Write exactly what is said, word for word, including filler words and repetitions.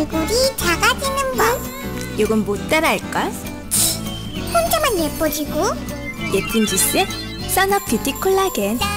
얼굴이 작아지는 법. 요건 못 따라할걸? 혼자만 예뻐지고. 예쁜 주스, 선업 뷰티 콜라겐.